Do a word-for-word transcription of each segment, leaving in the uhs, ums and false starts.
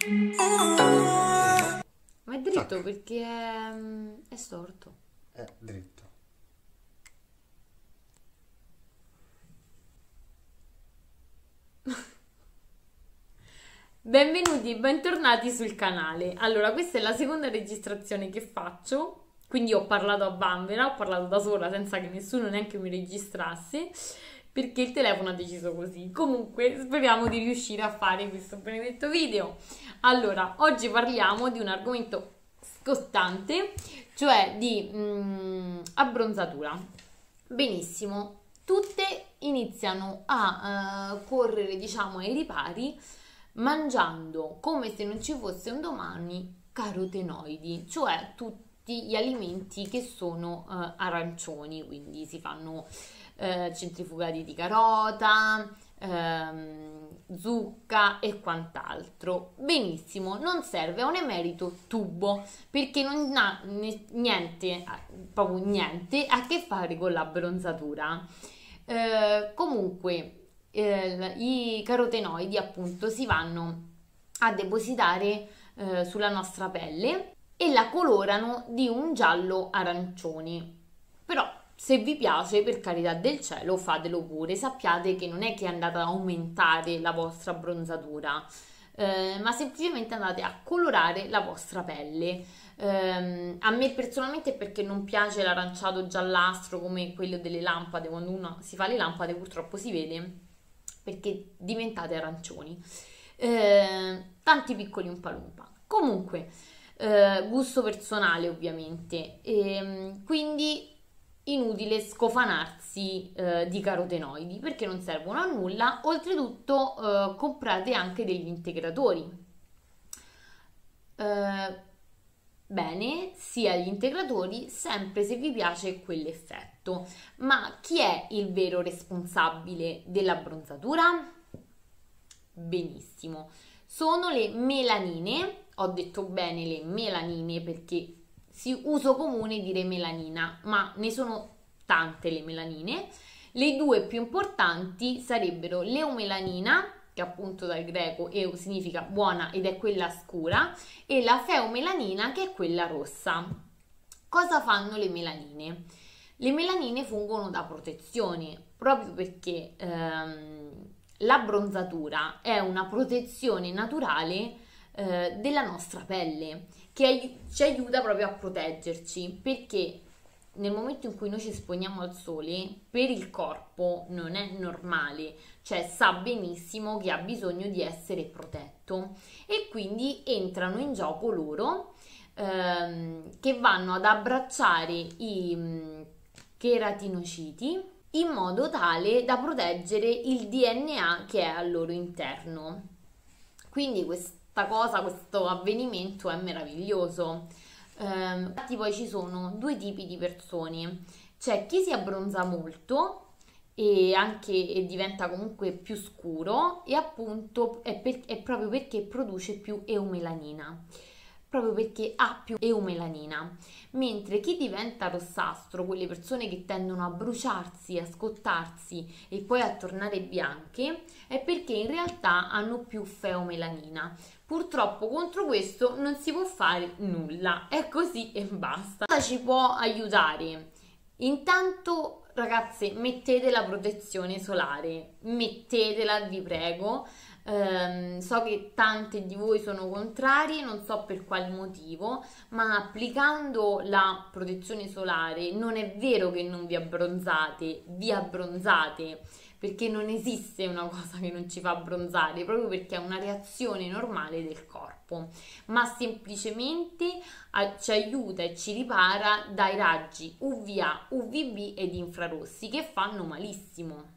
Ma è dritto Tac. perché è, è storto. È dritto. Benvenuti e bentornati sul canale. Allora, questa è la seconda registrazione che faccio, quindi ho parlato a vanvera, ho parlato da sola senza che nessuno neanche mi registrasse, perché il telefono ha deciso così. Comunque, speriamo di riuscire a fare questo benedetto video. Allora, oggi parliamo di un argomento scottante, cioè di mm, abbronzatura. Benissimo, tutte iniziano a eh, correre, diciamo, ai ripari mangiando come se non ci fosse un domani carotenoidi, cioè tutti gli alimenti che sono eh, arancioni, quindi si fanno eh, centrifugati di carota, ehm, zucca e quant'altro. Benissimo, non serve, è un emerito tubo perché non ha ne- niente, proprio niente a che fare con la bronzatura. Eh, comunque eh, i carotenoidi appunto si vanno a depositare eh, sulla nostra pelle e la colorano di un giallo arancione. Però se vi piace, per carità del cielo, fatelo pure. Sappiate che non è che andate ad aumentare la vostra bronzatura, eh, ma semplicemente andate a colorare la vostra pelle. Um, a me personalmente è perché non piace l'aranciato giallastro come quello delle lampade. Quando uno si fa le lampade purtroppo si vede perché diventate arancioni, eh, tanti piccoli umpalumpa. Comunque eh, gusto personale ovviamente, e, quindi inutile scofanarsi eh, di carotenoidi perché non servono a nulla. Oltretutto eh, comprate anche degli integratori. Uh, bene, sia gli integratori, sempre se vi piace quell'effetto. Ma chi è il vero responsabile della bronzatura? Benissimo, sono le melanine. Ho detto bene le melanine perché si uso comune dire melanina, ma ne sono tante le melanine. Le due più importanti sarebbero l'eumelanina, che appunto dal greco eu significa buona ed è quella scura, e la feomelanina, che è quella rossa. Cosa fanno le melanine? Le melanine fungono da protezione proprio perché ehm, la bronzatura è una protezione naturale eh, della nostra pelle che ai- ci aiuta proprio a proteggerci, perché nel momento in cui noi ci esponiamo al sole, per il corpo non è normale, cioè sa benissimo che ha bisogno di essere protetto e quindi entrano in gioco loro ehm, che vanno ad abbracciare i mh, cheratinociti in modo tale da proteggere il D N A che è al loro interno. Quindi questa cosa, questo avvenimento è meraviglioso. Ehm, infatti poi ci sono due tipi di persone. C'è chi si abbronza molto e anche e diventa comunque più scuro, e appunto è, per- è proprio perché produce più eumelanina, proprio perché ha più eumelanina. Mentre chi diventa rossastro, quelle persone che tendono a bruciarsi, a scottarsi e poi a tornare bianche, è perché in realtà hanno più feomelanina. Purtroppo contro questo non si può fare nulla, è così e basta. Cosa ci può aiutare? Intanto, ragazze, mettete la protezione solare, mettetela, vi prego. Ehm, so che tante di voi sono contrarie, non so per quale motivo, ma applicando la protezione solare non è vero che non vi abbronzate, vi abbronzate, perché non esiste una cosa che non ci fa abbronzare, proprio perché è una reazione normale del corpo, ma semplicemente a- ci aiuta e ci ripara dai raggi U V A, U V B ed infrarossi che fanno malissimo.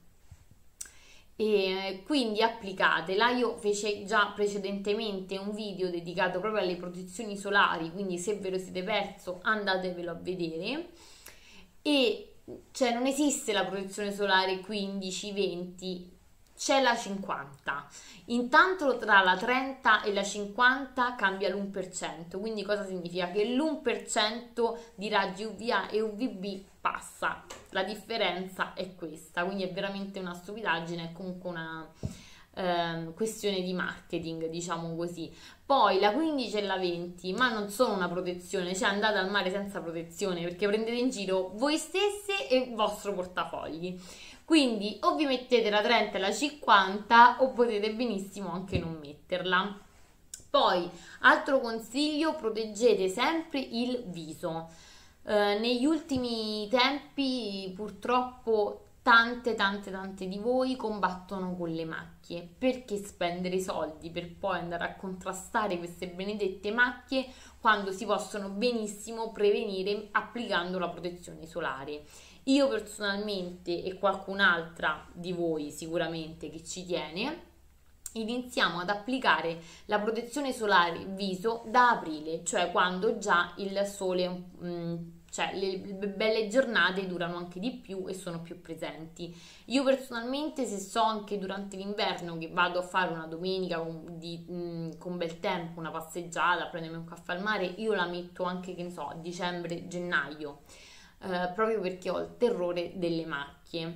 E quindi applicatela. Io feci già precedentemente un video dedicato proprio alle protezioni solari, quindi se ve lo siete perso andatevelo a vedere. E cioè non esiste la protezione solare quindici venti, c'è la cinquanta. Intanto tra la trenta e la cinquanta cambia l'uno per cento, quindi cosa significa? Che l'uno per cento di raggi U V A e U V B passa, la differenza è questa, quindi è veramente una stupidaggine, è comunque una, eh, ehm, questione di marketing, diciamo così. Poi la quindici e la venti, ma non sono una protezione, cioè andate al mare senza protezione perché prendete in giro voi stesse e il vostro portafogli. Quindi o vi mettete la trenta e la cinquanta o potete benissimo anche non metterla. Poi, altro consiglio, proteggete sempre il viso. Eh, negli ultimi tempi purtroppo tante tante tante di voi combattono con le macchie. Perché spendere soldi per poi andare a contrastare queste benedette macchie quando si possono benissimo prevenire applicando la protezione solare? Io personalmente e qualcun'altra di voi sicuramente che ci tiene, iniziamo ad applicare la protezione solare viso da aprile, cioè quando già il sole, mh, cioè le belle giornate durano anche di più e sono più presenti. Io personalmente, se so anche durante l'inverno che vado a fare una domenica con, di, mh, con bel tempo, una passeggiata, a prendermi un caffè al mare, io la metto anche, che ne so, a dicembre, gennaio. Uh, proprio perché ho il terrore delle macchie,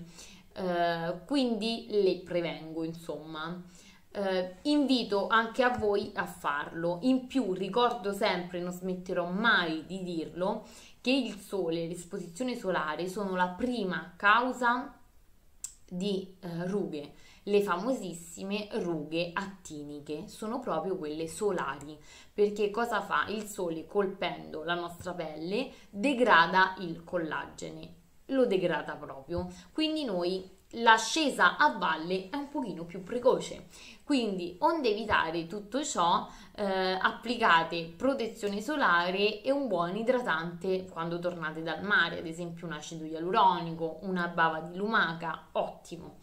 uh, quindi le prevengo, insomma. Uh, invito anche a voi a farlo. In più ricordo sempre, non smetterò mai di dirlo, che il sole e l'esposizione solare sono la prima causa di uh, rughe. Le famosissime rughe attiniche sono proprio quelle solari, perché cosa fa? Il sole, colpendo la nostra pelle, degrada il collagene, lo degrada proprio, quindi noi l'ascesa a valle è un pochino più precoce. Quindi, onde evitare tutto ciò, eh, applicate protezione solare e un buon idratante quando tornate dal mare, ad esempio un acido ialuronico, una bava di lumaca, ottimo.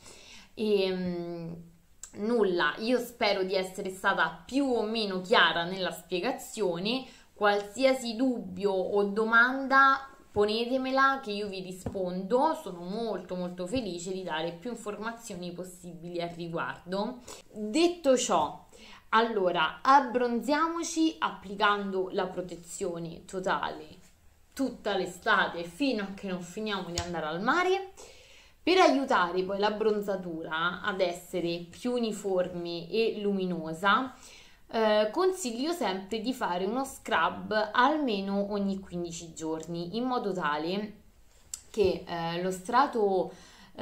E um, nulla, io spero di essere stata più o meno chiara nella spiegazione. Qualsiasi dubbio o domanda ponetemela che io vi rispondo, sono molto molto felice di dare più informazioni possibili al riguardo. Detto ciò, allora abbronziamoci applicando la protezione totale tutta l'estate fino a che non finiamo di andare al mare. Per aiutare poi l'abbronzatura ad essere più uniforme e luminosa, eh, consiglio sempre di fare uno scrub almeno ogni quindici giorni, in modo tale che eh, lo strato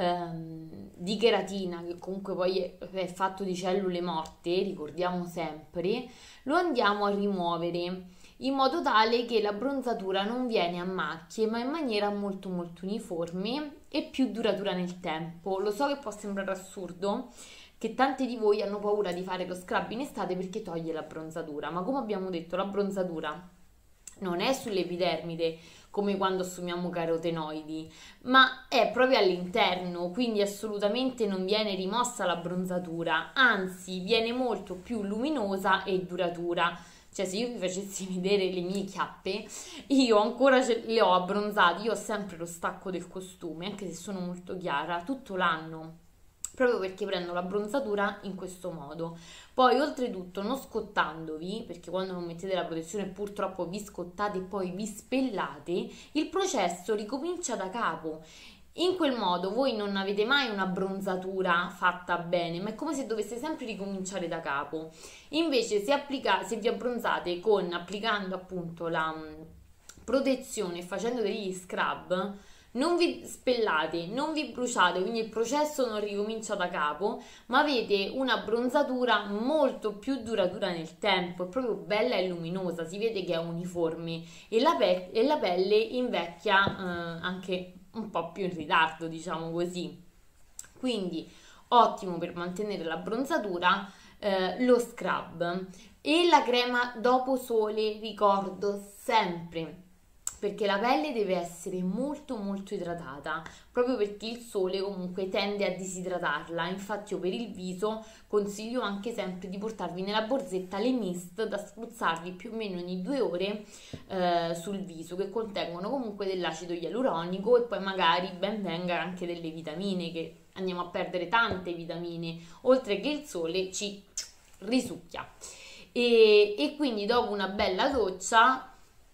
ehm, di cheratina, che comunque poi è, è fatto di cellule morte, ricordiamo sempre, lo andiamo a rimuovere, in modo tale che l'abbronzatura non viene a macchie, ma in maniera molto molto uniforme e più duratura nel tempo. Lo so che può sembrare assurdo, che tante di voi hanno paura di fare lo scrub in estate perché toglie l'abbronzatura, ma come abbiamo detto, l'abbronzatura non è sull'epidermide come quando assumiamo carotenoidi, ma è proprio all'interno, quindi assolutamente non viene rimossa l'abbronzatura, anzi viene molto più luminosa e duratura. Cioè, se io vi facessi vedere le mie chiappe, io ancora ce le ho abbronzate, io ho sempre lo stacco del costume, anche se sono molto chiara, tutto l'anno, proprio perché prendo l'abbronzatura in questo modo. Poi, oltretutto, non scottandovi, perché quando non mettete la protezione purtroppo vi scottate e poi vi spellate, il processo ricomincia da capo. In quel modo voi non avete mai un'abbronzatura fatta bene, ma è come se doveste sempre ricominciare da capo. Invece se, applica, se vi abbronzate con applicando appunto la mh, protezione e facendo degli scrub, non vi spellate, non vi bruciate, quindi il processo non ricomincia da capo, ma avete un'abbronzatura molto più duratura nel tempo, è proprio bella e luminosa, si vede che è uniforme e la, pe- e la pelle invecchia eh, anche un po' più in ritardo, diciamo così. Quindi ottimo per mantenere l'abbronzatura eh, lo scrub e la crema dopo sole, ricordo sempre, perché la pelle deve essere molto molto idratata, proprio perché il sole comunque tende a disidratarla. Infatti io per il viso consiglio anche sempre di portarvi nella borsetta le mist da spruzzarvi più o meno ogni due ore eh, sul viso, che contengono comunque dell'acido ialuronico e poi magari ben venga anche delle vitamine, che andiamo a perdere tante vitamine, oltre che il sole ci risucchia. E, e quindi dopo una bella doccia,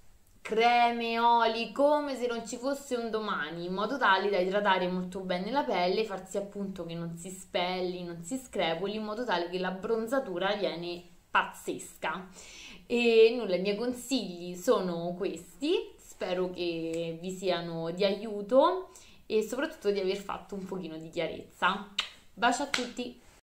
creme, oli, come se non ci fosse un domani, in modo tale da idratare molto bene la pelle, far sì appunto che non si spelli, non si screpoli, in modo tale che la bronzatura viene pazzesca. E nulla, i miei consigli sono questi, spero che vi siano di aiuto e soprattutto di aver fatto un pochino di chiarezza. Bacio a tutti!